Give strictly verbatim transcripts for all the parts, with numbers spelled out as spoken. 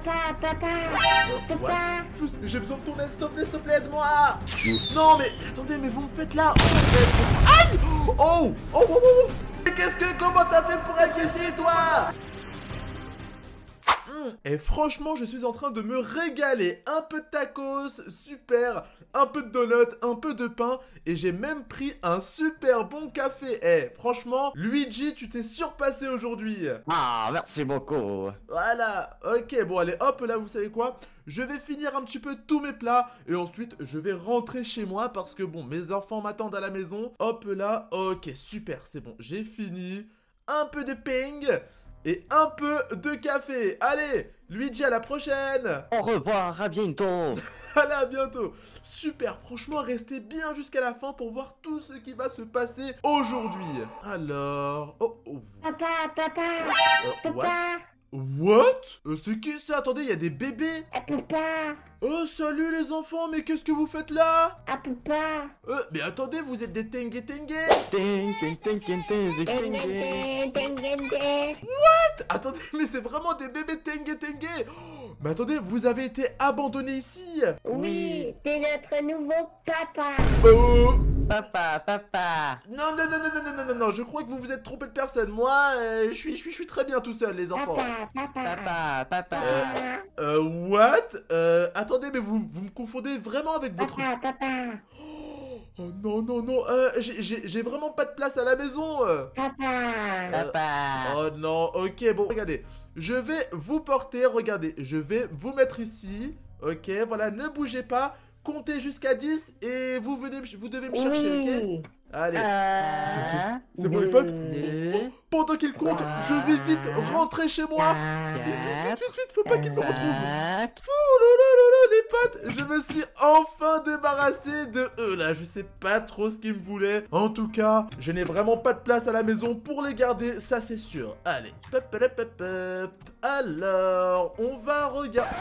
Papa, papa, papa. Rufus, j'ai besoin de ton aide, s'il te plaît, s'il te plaît, aide-moi. Non, mais attendez, mais vous me faites là. Aïe. Oh, oh, oh, oh, oh. Mais qu'est-ce que, comment t'as fait pour être ici, toi? Et franchement, je suis en train de me régaler. Un peu de tacos, super. Un peu de donuts, un peu de pain. Et j'ai même pris un super bon café. Eh, franchement, Luigi, tu t'es surpassé aujourd'hui. Ah, merci beaucoup. Voilà, ok, bon allez, hop, là, vous savez quoi? Je vais finir un petit peu tous mes plats. Et ensuite, je vais rentrer chez moi. Parce que bon, mes enfants m'attendent à la maison. Hop là, ok, super, c'est bon, j'ai fini. Un peu de ping et un peu de café. Allez, Luigi, à la prochaine. Au revoir, à bientôt. Allez, à bientôt. Super, franchement, restez bien jusqu'à la fin pour voir tout ce qui va se passer aujourd'hui. Alors... Oh, oh. Papa, papa, Euh, what? papa, What? Euh, C'est qui ça? Attendez, il y a des bébés. ah, papa, Oh, salut les enfants, mais qu'est-ce que vous faites là? ah, papa. Euh, mais attendez, vous êtes des tengue tengue. Ting, ting, ting, ting, ting, ting, ting. Deng, deng, deng, deng. Attendez, mais c'est vraiment des bébés tengue tengue. Oh, mais attendez, vous avez été abandonnés ici. Oui, t'es notre nouveau papa. Oh. Papa, papa. Non, non, non, non, non, non, non, non, non, je crois que vous vous êtes trompé de personne. Moi, euh, je suis, je suis, je suis très bien tout seul, les enfants. Papa, papa. Papa, papa. Euh, what? Euh, attendez, mais vous, vous me confondez vraiment avec votre... Papa, papa, Oh non, non, non, euh, j'ai- j'ai j'ai vraiment pas de place à la maison. euh. papa. Papa. Oh non, ok, bon, regardez. Je vais vous porter, regardez, je vais vous mettre ici. Ok, voilà, ne bougez pas. Comptez jusqu'à dix et vous venez, me- vous devez me chercher, ok? Oui. Allez. Un, C'est bon les potes? deux, Pendant qu'il compte, je vais vite rentrer chez moi. Vite, vite, vite, vite, vite, faut pas qu'il me retrouve. cinq. Oh là là là là, les potes, je me suis enfin débarrassé de eux là. Je sais pas trop ce qu'ils me voulaient. En tout cas, je n'ai vraiment pas de place à la maison pour les garder, ça c'est sûr. Allez, pop, pop, pop, pop. Alors, on va regarder.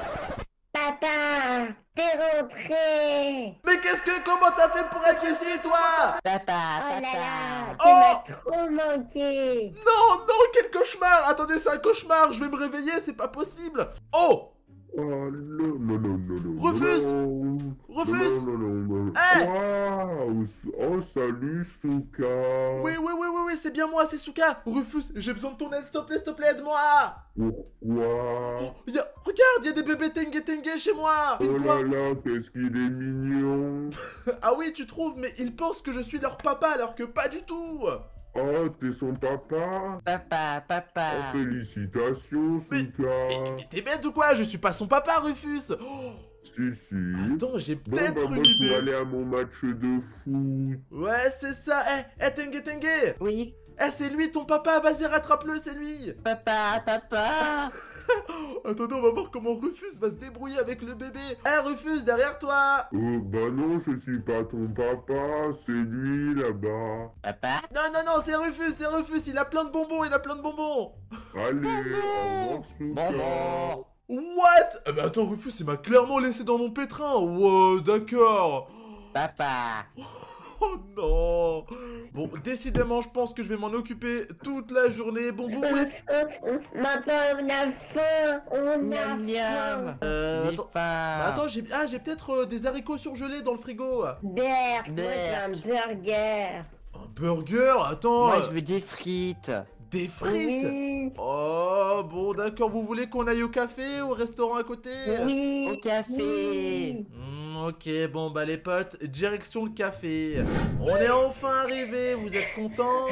Papa, t'es rentré. Mais qu'est-ce que, comment t'as fait pour être ici, toi? Papa, Oh là là, papa. tu Oh. m'as trop manqué. Non, non, quel cauchemar. Attendez, c'est un cauchemar, je vais me réveiller, c'est pas possible. Oh, Oh non, non, non, non, non. Rufus. non. Rufus. Non, non, non, non. Eh. Waouh. Oh, salut, Souka. oui, oui, oui, oui, oui, c'est bien moi, c'est Souka. Rufus, j'ai besoin de ton aide, s'il te plaît, s'il te plaît, aide-moi. Pourquoi? Y a- Regarde, il y a des bébés tengue tengue chez moi. Oh Quoi? là là, qu'est-ce qu'il est mignon. Ah oui, tu trouves, mais ils pensent que je suis leur papa alors que pas du tout. Oh, t'es son papa? Papa, papa. Oh, félicitations, Mais- Souka. Mais, mais t'es bête ou quoi? Je suis pas son papa, Rufus. Oh, Si, si. attends, j'ai Bon, peut-être bah, moi, une je vais idée. aller à mon match de foot. Ouais, c'est ça. Eh, eh, tengue tengue. Oui. Eh, c'est lui ton papa, vas-y, rattrape-le, c'est lui. Papa, papa. Attendez, on va voir comment Rufus va se débrouiller avec le bébé. Eh, Rufus, derrière toi. Oh, bah non, je suis pas ton papa, c'est lui là-bas. Papa. Non, non, non, c'est Rufus, c'est Rufus, il a plein de bonbons, il a plein de bonbons. Allez, au revoir, Souka. Bonbon. What? Eh ben attends, Rufus, il m'a clairement laissé dans mon pétrin. Wow, d'accord. Papa. Oh non. Bon, décidément, je pense que je vais m'en occuper toute la journée. Bon, vous voulez... Maintenant, on a faim. On a Miam, miam. faim. Euh, J'ai attends, faim. bah, attends, j'ai ah, j'ai peut-être euh, des haricots surgelés dans le frigo. Berk, moi Berk. j'ai un burger. Un burger? Attends, Moi, euh, je veux des frites. des frites? Oui. Oh, bon, d'accord, vous voulez qu'on aille au café, au restaurant à côté? Oui. Au café. Oui. Hmm, ok, bon, bah les potes, direction le café. On est enfin arrivé, vous êtes contents?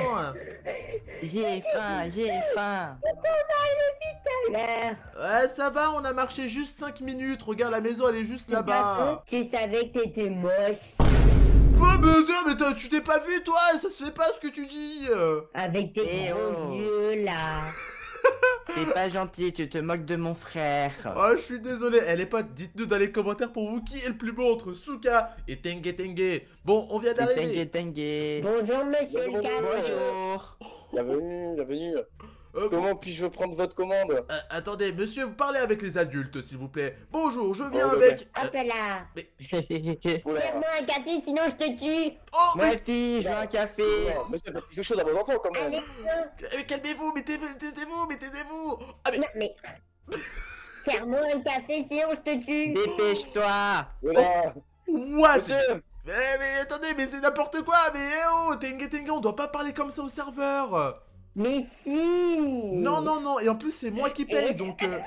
J'ai faim, j'ai faim. Tout à l'heure. Ouais, ça va, on a marché juste cinq minutes. Regarde, la maison, elle est juste là-bas. Tu savais que t'étais moche. Oh, mais, attends, mais t'as- tu t'es pas vu, toi? Ça se fait pas ce que tu dis. euh. Avec tes Eh gros oh. yeux là. T'es pas gentil, tu te moques de mon frère. Oh, je suis désolé. Eh, les potes, dites-nous dans les commentaires pour vous qui est le plus beau entre Souka et Tengue Tengue. Bon, on vient d'arriver. Tengue, tengue. Bonjour monsieur le café. Bonjour. Bienvenue, bienvenue. Euh, Comment puis-je prendre votre commande? euh, attendez, monsieur, vous parlez avec les adultes, s'il vous plaît. Bonjour, je viens Oh, avec... euh, Hop là. Oula. Serre-moi un café sinon je te tue. Oh, Moi mais... aussi, je veux un café. Oh, Monsieur, faites quelque chose à vos enfants quand même. Allez, viens. euh, calmez-vous, mettez-vous, taisez-vous, mais taisez-vous. Ah, mais... Non mais. Serre-moi un café, sinon je te tue. Dépêche-toi. Voilà. What? Monsieur. Mais, mais attendez, mais c'est n'importe quoi. Mais eh oh, Tengue Tengue, on doit pas parler comme ça au serveur. Mais si. Non, non, non. Et en plus, c'est moi qui paye, donc... euh,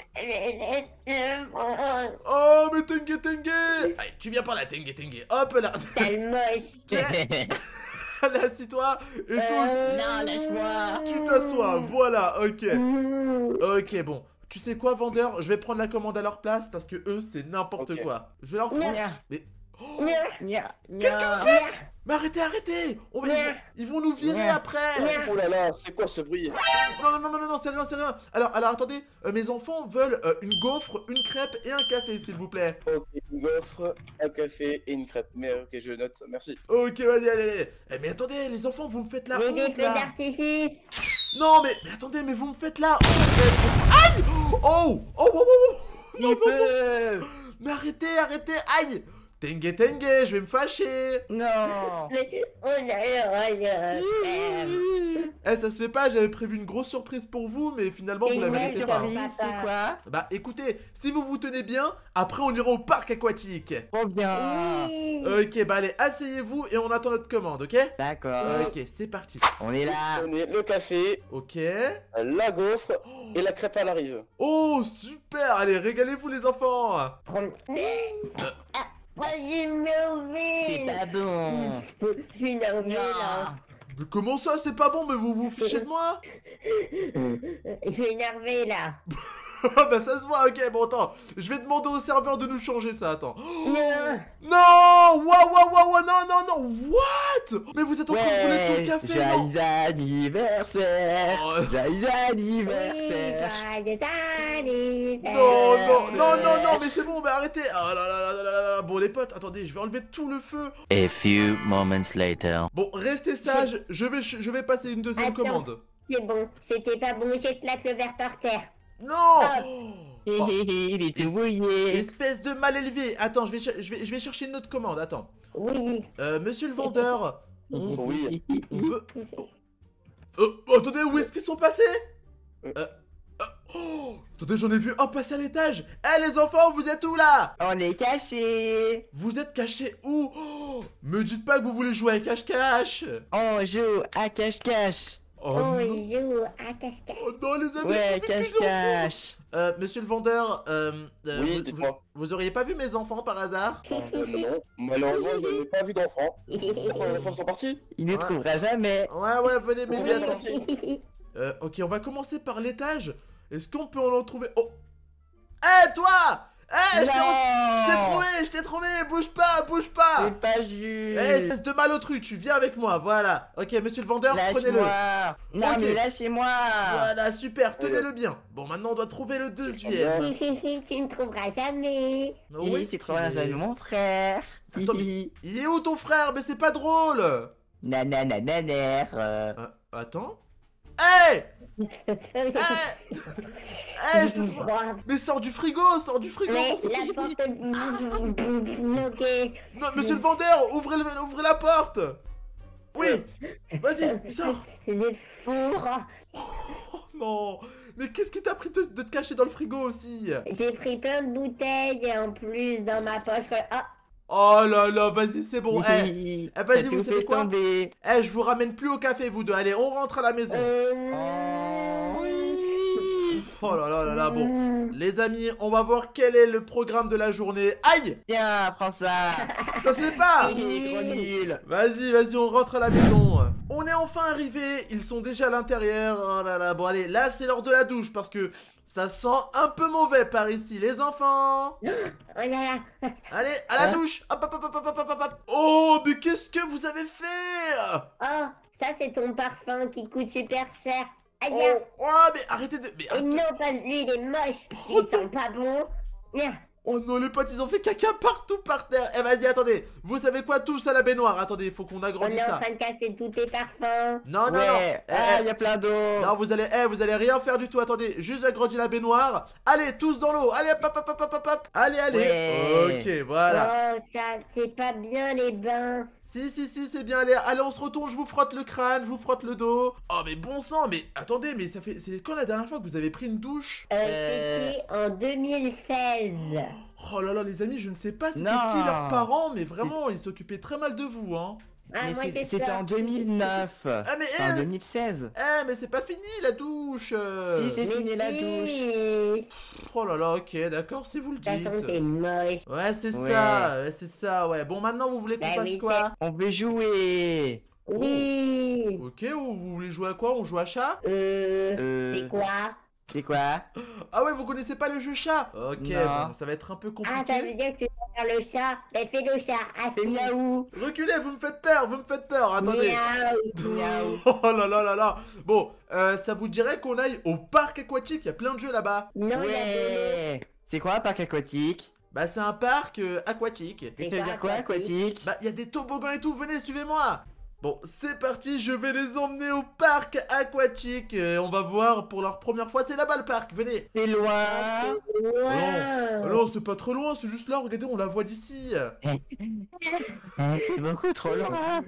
Laisse-moi. Oh, mais Tengue Tengue. Allez, tu viens par là, Tengue Tengue. Hop là. Sale moche. Allez, assis-toi. Et toi aussi. Non, lâche-moi. Tu t'assois, voilà, ok. Mmh. Ok, bon. Tu sais quoi, vendeur? Je vais prendre la commande à leur place parce que eux, c'est n'importe Ok. quoi. Je vais leur prendre... Nya, Mais... nya, Qu'est-ce que vous faites? Mais arrêtez, arrêtez. On va... Nya. Ils vont nous virer Nya. après. Oh là là, c'est quoi ce bruit? Non, non, non, non, non, non, c'est rien, c'est rien. Alors, alors, attendez. euh, mes enfants veulent euh, une gaufre, une crêpe et un café, s'il vous plaît. Ok, une gaufre, un café et une crêpe. Mais ok, je note ça, merci. Ok, vas-y, allez, allez. Eh, mais attendez, les enfants, vous me faites la Mais honte, des feux là. d'artifice. Non, mais, mais attendez, mais vous me faites la honte. Eh, franchement- Aïe. Oh, oh, oh, oh, oh. Il peut. Mais arrêtez, arrêtez, aïe. Tengue, tengue, je vais me fâcher. Non. Mais on a le droit de faire. Eh, ça se fait pas, j'avais prévu une grosse surprise pour vous, mais finalement, Et vous la moi, méritez je pas. vais- Surprise, c'est quoi? Bah, écoutez, si vous vous tenez bien, après, on ira au parc aquatique. Trop bien. Oui. Ok, bah allez, asseyez-vous et on attend notre commande, ok? D'accord. Ok, c'est parti. On est là. Prenez le café, Ok. la gaufre et la crêpe à l'arrive. Oh, super. Allez, régalez-vous, les enfants. Prends- Ah, moi j'ai C'est mauvais. pas bon. Je suis nerveux là. Mais comment ça, c'est pas bon, mais vous vous fichez de moi? Je suis énervé là. Bah, ça se voit, ok, bon, attends. Je vais demander au serveur de nous changer ça, attends. Non. Non! Waouh, waouh, waouh, waouh, non, non, non! What? Mais vous êtes en train de brûler tout le Ouais, café, non? joyeux anniversaire. Oh. Joyeux Oui, anniversaire. joyeux anniversaire. Non, non, non, non, non, mais c'est bon, mais arrêtez! Oh là là là là là là là. Bon, les potes, attendez, je vais enlever tout le feu. A few moments later. Bon, restez sages, je vais, je vais passer une deuxième Attends. commande. C'est bon, c'était pas bon, j'éclate le verre par terre. Non! Hé, Oh, hé, hé, il est Es- tout bouillé. espèce de mal élevé. Attends, je vais, cher- je vais, je vais chercher une autre commande, attends. Oui. Euh, monsieur le vendeur, on, Oui. on veut... Euh, oh, attendez, où est-ce qu'ils sont passés? Euh. Euh, euh, oh, attendez, j'en ai vu un passer à l'étage. Eh, les enfants, vous êtes où, là? On est cachés. Vous êtes cachés où? Oh, me dites pas que vous voulez jouer à cache-cache. On joue à cache-cache. Oh, On non. joue à cache-cache. Oh non, les amis, Ouais, faut vite que je les retrouve. cache-cache. Euh, monsieur le vendeur, euh, euh, Oui, vous, vous, dites-moi. vous auriez pas vu mes enfants par hasard? Euh, non, malheureusement, je n'ai pas vu d'enfants. Pourquoi les enfants sont partis? Il nous Ouais. trouvera jamais. Ouais, ouais, venez m'aider, Ouais, attends. Euh, ok, on va commencer par l'étage. Est-ce qu'on peut en trouver? Oh! Eh, toi! Eh, je t'ai je t'ai Non. trouvé, je t'ai trouvé! Bouge pas, bouge pas! C'est pas Eh, juste. espèce de malotru, viens avec moi, voilà. Ok, monsieur le vendeur, prenez-le. Lâche-moi. Non, Ok. mais lâchez-moi. Voilà, super, tenez-le bien. Bon, maintenant, on doit trouver le deuxième. Tu ne trouveras jamais. Où Oui, est-ce c'est trop qu'il bien, est j'aime mon frère. Attends, mais- Il est où ton frère? Mais c'est pas drôle! Nananananer. euh. Euh, attends. Hey! Eh! Eh, je te vois. Mais sors du frigo, sors du frigo! Mais la porte est bloquée. Non, monsieur le vendeur, ouvrez, le- ouvrez la porte! Oui! Vas-y, sors! Le four. Oh non! Mais qu'est-ce qui t'a pris de, de te cacher dans le frigo aussi? J'ai pris plein de bouteilles en plus dans ma poche. Ah, Oh là là, vas-y, c'est bon. Eh, eh, vas-y, T'as vous tout savez fait quoi? tomber. eh, je vous ramène plus au café, vous deux. Allez, on rentre à la maison. euh, Oh, Oh là là là là, bon. Les amis, on va voir quel est le programme de la journée. Aïe! Tiens, prends ça. Ça se fait pas! Hé, gros nul. Vas-y, vas-y, on rentre à la maison. On est enfin arrivés, ils sont déjà à l'intérieur. Oh là là, bon allez, là c'est l'heure de la douche parce que ça sent un peu mauvais par ici, les enfants. Oh là là. Allez, à la Hein? douche. Hop, hop, hop, hop, hop, hop, hop, hop. Oh, mais qu'est-ce que vous avez fait? Oh, ça c'est ton parfum qui coûte super cher. Aïe. Oh, oh, mais arrêtez de... Mais Et arrêtez- non, pas lui, il est moche. Oh, Il sent pas bon. Nya. Oh non, les potes, ils ont fait caca partout par terre. Eh, vas-y, attendez. Vous savez quoi, tous à la baignoire. Attendez, il faut qu'on On agrandisse est en ça. train de casser tous tes parfums. Non, non, non. Ouais. Eh, Ah, eh, il y a plein d'eau. Non, vous allez, eh, vous allez rien faire du tout. Attendez, juste agrandir la baignoire. Allez, tous dans l'eau. Allez, hop, hop, hop, hop, hop, hop. Allez, allez. Ouais. Ok, voilà. Oh, ça, c'est pas bien les bains. Si, si, si, c'est bien. Allez, allez, on se retourne, je vous frotte le crâne, je vous frotte le dos. Oh, mais bon sang, mais attendez, mais ça fait... C'est quand la dernière fois que vous avez pris une douche? Euh, Euh. C'était en deux mille seize. Oh là là, les amis, je ne sais pas c'était Non. qui leurs parents, mais vraiment, ils s'occupaient très mal de vous, hein. Ah, Mais moi, c'est- c'est c'était ça. en deux mille neuf. Ah, mais, Enfin, en eh, deux mille seize. eh, mais c'est pas fini, la douche. euh. Si, c'est Mais fini la douche. si. Oh là là, ok, d'accord, si vous le De toute dites. façon, t'es moche. Ouais, c'est Ouais. ça, ouais, c'est ça, ouais. Bon, maintenant, vous voulez qu'on Bah fasse oui, quoi? On veut jouer. Oui. Ok, ou vous voulez jouer à quoi? On joue à chat? Euh, Euh. c'est quoi? C'est quoi? Ah ouais, vous connaissez pas le jeu chat? Ok, Non. bon, ça va être un peu Ah, ça veut compliqué. dire que tu vas faire le chat. Ben, fais le chat. C'est Assis. miaou. Reculez, vous me faites peur, vous me faites peur, attendez. Miaou. Miaou. Oh là là là là. Bon, euh, ça vous dirait qu'on aille au parc aquatique? Il y a plein de jeux là-bas. Non, il y a de l'eau. Ouais. C'est quoi un parc aquatique? Bah, c'est un parc euh, aquatique. Et C'est ça veut quoi, dire quoi aquatique? Bah, il y a des toboggans et tout, venez, suivez-moi. Bon, c'est parti, je vais les emmener au parc aquatique. Euh, on va voir pour leur première fois, c'est là-bas le parc, venez. C'est loin. Wow. Alors, c'est pas trop loin, c'est juste là, regardez, on la voit d'ici. C'est beaucoup trop loin.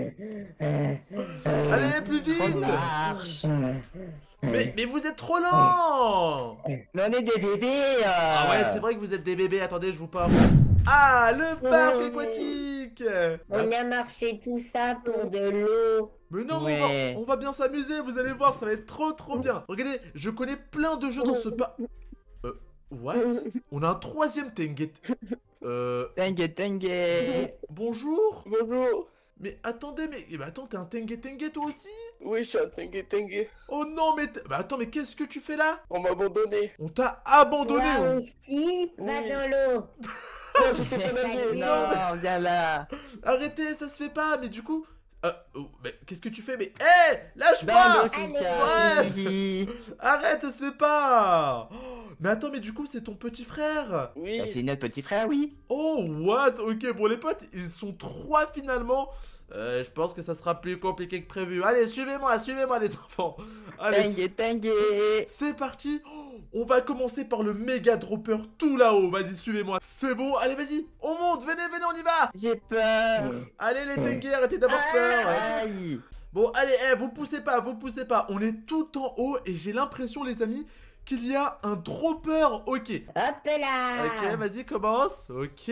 Allez, plus vite. Trop marche. Mais, mais vous êtes trop lent. Mais on est des bébés. euh. Ah ouais, c'est vrai que vous êtes des bébés, attendez, je vous porte. Ah, le parc aquatique. On a marché tout ça pour de l'eau. Mais non, Ouais. on, va, on va bien s'amuser, vous allez voir, ça va être trop trop bien. Regardez, je connais plein de jeux dans ce parc. Euh, what? On a un troisième Tenget. Euh, Tengue, tengue. bonjour. Bonjour. Mais attendez, mais, mais attends, t'es un Tenget Tenget toi aussi? Oui, je suis un tengue tengue. Oh non, mais, t'es- bah attends, mais qu'est-ce que tu fais là? On m'a abandonné. On t'a abandonné. Toi on- aussi, va Oui. dans l'eau. Non, je sais pas nager. Non, viens là. Arrêtez, ça se fait pas, mais du coup... Euh, oh, mais qu'est-ce que tu fais? Mais, hé, lâche-moi. Dans l'eau, Allez. Suka. Arrête, ça se fait pas. Oh, mais attends, mais du coup, c'est ton petit frère. Oui. Bah, c'est notre petit frère, oui. Oh, what? Ok, bon, les potes, ils sont trois finalement. Euh, je pense que ça sera plus compliqué que prévu. Allez, suivez-moi, suivez-moi, les enfants. Allez, c'est- Tengue, tengue. c'est parti. Oh, on va commencer par le méga dropper tout là-haut. Vas-y, suivez-moi. C'est bon, allez, vas-y. On monte, venez, venez, on y va. J'ai peur. Allez, les tengues, arrêtez d'avoir peur. Aïe. Bon, allez, eh, vous poussez pas, vous poussez pas. On est tout en haut et j'ai l'impression, les amis, qu'il y a un dropper. Ok. Hop là. Ok, vas-y, commence. Ok.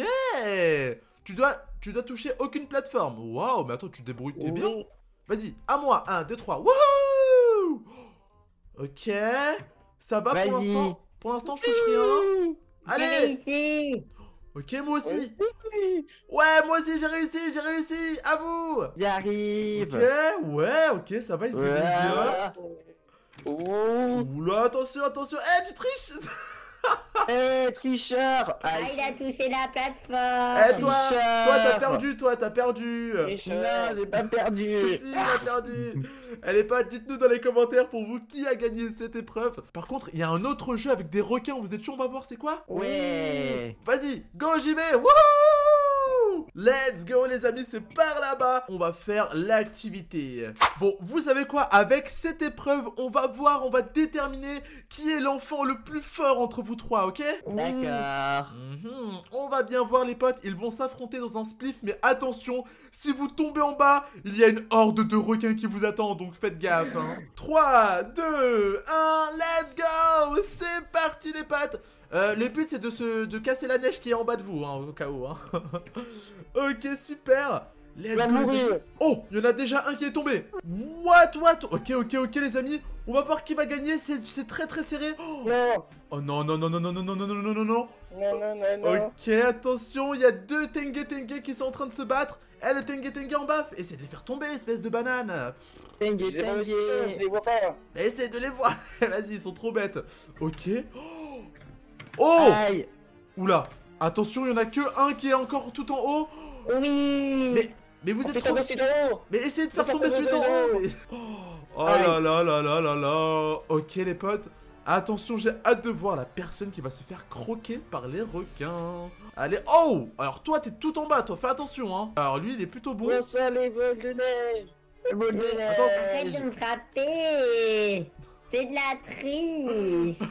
Tu dois, tu dois toucher aucune plateforme. Waouh, mais attends, tu te débrouilles, t'es bien. Oui. Vas-y, à moi. un, deux, trois. Wouhou. Ok. Ça va pour Vas-y. l'instant. Pour l'instant, je touche rien. J'ai Allez. réussi. Ok, moi aussi. Ouais, moi aussi, j'ai réussi, j'ai réussi. À vous. J'arrive. Ok, ouais, ok, ça va, il se débrouille bien. Ouais. Oula, attention, attention. Eh, tu triches. Eh, tricheur. Ah, Aïe. il a touché la Eh, plateforme. toi, tricheur. toi, t'as perdu, toi, t'as perdu. Non, j'ai pas perdu. Si, il a perdu. Allez, pas, dites-nous dans les commentaires pour vous qui a gagné cette épreuve. Par contre, il y a un autre jeu avec des requins. Vous êtes chaud? On va voir, c'est quoi? Ouais. Vas-y, go, j'y vais. Wouhou! Let's go, les amis, c'est par là-bas. On va faire l'activité. Bon, vous savez quoi? Avec cette épreuve, on va voir, on va déterminer qui est l'enfant le plus fort entre vous trois, ok? D'accord. Mhm. On va bien voir, les potes, ils vont s'affronter dans un spliff, mais attention, si vous tombez en bas, il y a une horde de requins qui vous attend, donc faites gaffe. Hein. trois, deux, un, let's go! C'est parti, les potes! Euh, le but, c'est de, se, de casser la neige qui est en bas de vous, hein, au cas où. Hein. Ok, super! Let's Va go, les mourir. amis. Oh, il y en a déjà un qui est tombé. What, what? Ok, ok, ok, les amis. On va voir qui va gagner, c'est c'est très très serré. Oh. Non. Oh non, non, non, non, non, non, non, non, non, non, non, non. Non, non, non, non. Ok, attention, il y a deux Tengue Tengue qui sont en train de se battre. Eh, le Tengue Tengue en bas, essaie de les faire tomber, espèce de banane. Tengue, Je les vois aussi, je tengue. les vois pas. Essaie de les voir. Vas-y, ils sont trop bêtes. Ok. Oh, oh. Aïe. Oula, attention, il y en a que un qui est encore tout en haut. Oui. Mais, mais vous On êtes fait trop... tomber celui d'en haut. Mais essayez de faire Fais tomber tomber celui d'en celui haut. d'en mais- Oh Aïe. là là là là là là. Ok, les potes. Attention, j'ai hâte de voir la personne qui va se faire croquer par les requins. Allez, oh! Alors toi, t'es tout en bas, toi, fais attention, hein. Alors lui, il est plutôt bon. Où sont les vols de neige? Le boule de Arrête neige. de me frapper. C'est de la triche.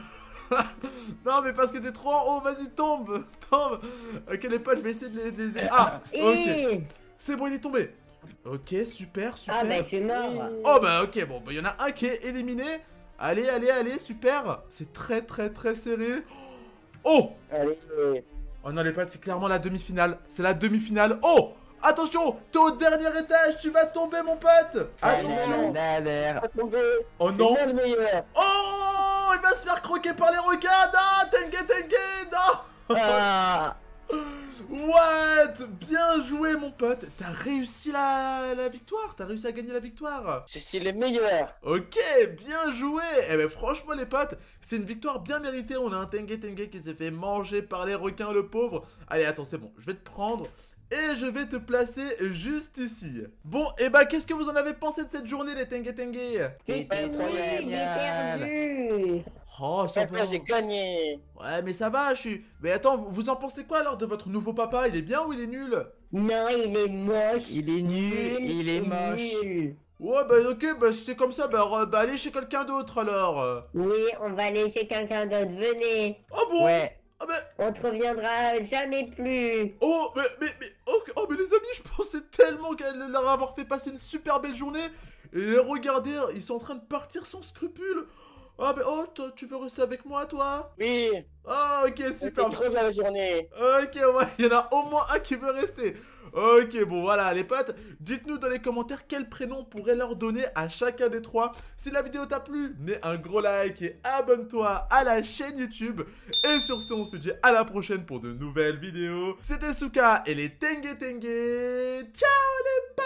Non, mais parce que t'es trop en haut, vas-y, tombe, tombe. Ok, les potes, je vais essayer de les... de les- Ah, ok. Eh. C'est bon, il est tombé. Ok, super, super. Ah bah je suis mort. Oh bah ok, bon, bah il y en a un qui est éliminé. Allez, allez, allez, super. C'est très, très, très serré. Oh! Allez. Oh non, les potes, c'est clairement la demi-finale. C'est la demi-finale. Oh! Attention, t'es au dernier étage, tu vas tomber, mon pote. Attention. Oh non. C'est moi le meilleur. Oh! Il va se faire croquer par les requins. Non, Tengue, Tengue, non. Ah. What? Bien joué, mon pote. T'as réussi la, la victoire. T'as réussi à gagner la victoire. Je suis le meilleur. Ok, bien joué. Eh ben franchement, les potes, c'est une victoire bien méritée. On a un Tengue Tengue qui s'est fait manger par les requins, le pauvre. Allez, attends, c'est bon. Je vais te prendre et je vais te placer juste ici. Bon, et bah, qu'est-ce que vous en avez pensé de cette journée, les Tengue Tengue? C'était nul, j'ai perdu. Oh, ça va. J'ai gagné. Ouais, mais ça va, je suis... Mais attends, vous- vous en pensez quoi alors de votre nouveau papa? Il est bien ou il est nul? Non, il est moche. Il est nul, il est et moche. nul. Ouais, bah ok, bah si c'est comme ça, bah, re- bah allez chez quelqu'un d'autre alors. Oui, on va aller chez quelqu'un d'autre. Venez. Oh bon? Ouais. Ah bah... On te reviendra jamais plus. Oh, mais, mais, mais, oh, oh, mais les amis, je pensais tellement qu'elle leur avoir fait passer une super belle journée. Et regardez, ils sont en train de partir sans scrupule. Ah, mais oh, toi, tu veux rester avec moi, toi? Oui. Ah, ok, C'était super. trop bien la journée. Ok, ouais, il y en a au moins un qui veut rester. Ok, bon, voilà, les potes, dites-nous dans les commentaires quel prénom on pourrait leur donner à chacun des trois. Si la vidéo t'a plu, mets un gros like et abonne-toi à la chaîne YouTube. Et sur ce, on se dit à la prochaine pour de nouvelles vidéos. C'était Souka et les Tengue Tengue. Ciao les potes!